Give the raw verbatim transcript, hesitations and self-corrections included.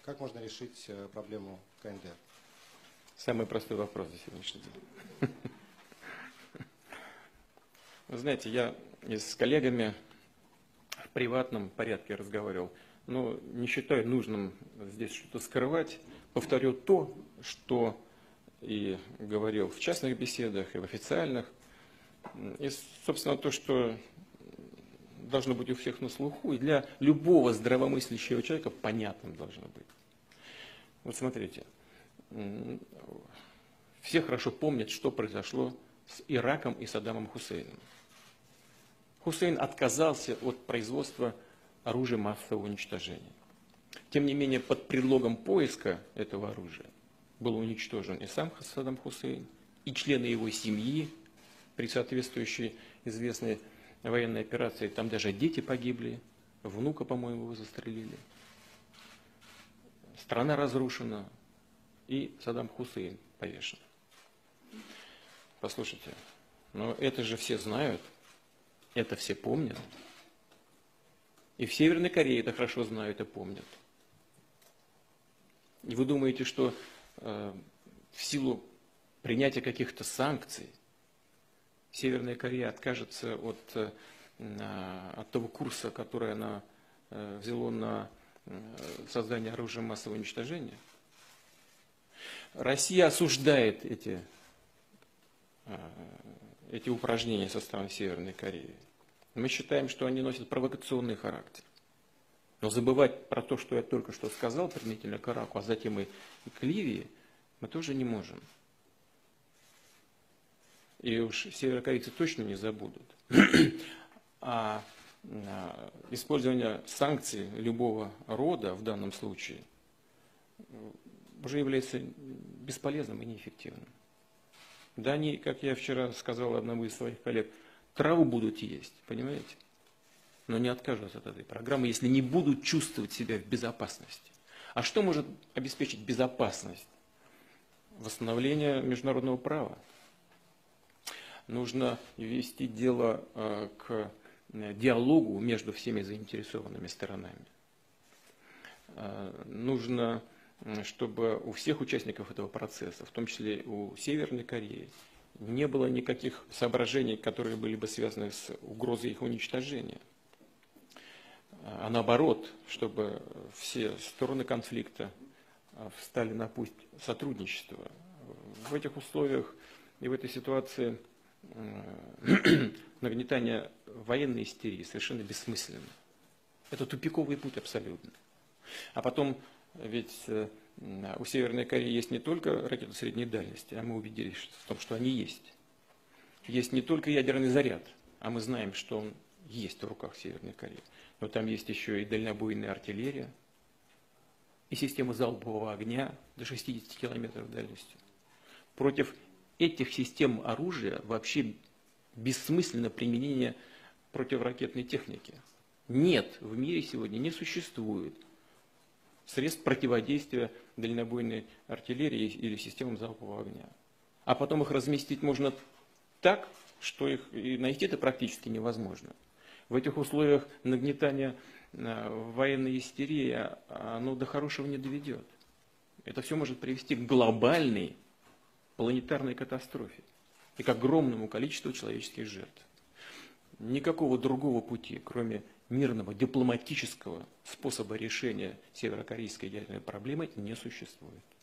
Как можно решить проблему КНДР? Самый простой вопрос за сегодняшний день. Вы знаете, я с коллегами в приватном порядке разговаривал, но не считаю нужным здесь что-то скрывать. Повторю то, что и говорил в частных беседах, и в официальных. И, собственно, то, что должно быть у всех на слуху, и для любого здравомыслящего человека понятным должно быть. Вот смотрите, все хорошо помнят, что произошло с Ираком и Саддамом Хусейном. Хусейн отказался от производства оружия массового уничтожения. Тем не менее, под предлогом поиска этого оружия был уничтожен и сам Саддам Хусейн, и члены его семьи при соответствующей известной военной операции. Там даже дети погибли, внука, по-моему, его застрелили. Страна разрушена, и Саддам Хусейн повешен. Послушайте, но это же все знают, это все помнят. И в Северной Корее это хорошо знают и помнят. И вы думаете, что э, в силу принятия каких-то санкций Северная Корея откажется от, э, от того курса, который она э, взяла на э, создание оружия массового уничтожения? Россия осуждает эти, э, эти упражнения со стороны Северной Кореи. Мы считаем, что они носят провокационный характер. Но забывать про то, что я только что сказал применительно к Ираку, а затем и к Ливии, мы тоже не можем. И уж северокорейцы точно не забудут. А использование санкций любого рода в данном случае уже является бесполезным и неэффективным. Да они, как я вчера сказал одному из своих коллег, траву будут есть, понимаете? Но не откажутся от этой программы, если не будут чувствовать себя в безопасности. А что может обеспечить безопасность? Восстановление международного права. Нужно вести дело э, к диалогу между всеми заинтересованными сторонами. Э, нужно, чтобы у всех участников этого процесса, в том числе у Северной Кореи, не было никаких соображений, которые были бы связаны с угрозой их уничтожения. А наоборот, чтобы все стороны конфликта встали на путь сотрудничества. В этих условиях и в этой ситуации нагнетание военной истерии совершенно бессмысленно. Это тупиковый путь абсолютно. А потом, ведь у Северной Кореи есть не только ракеты средней дальности, а мы убедились в том, что они есть. Есть не только ядерный заряд, а мы знаем, что он есть в руках Северной Кореи. Но там есть еще и дальнобойная артиллерия, и система залпового огня до шестидесяти километров дальностью. Против этих систем оружия вообще бессмысленно применение противоракетной техники. Нет, в мире сегодня не существует средств противодействия дальнобойной артиллерии или системам залпового огня. А потом их разместить можно так, что их и найти это практически невозможно. В этих условиях нагнетания военной истерии оно до хорошего не доведет. Это все может привести к глобальной планетарной катастрофе и к огромному количеству человеческих жертв. Никакого другого пути, кроме мирного, дипломатического способа решения северокорейской ядерной проблемы, не существует.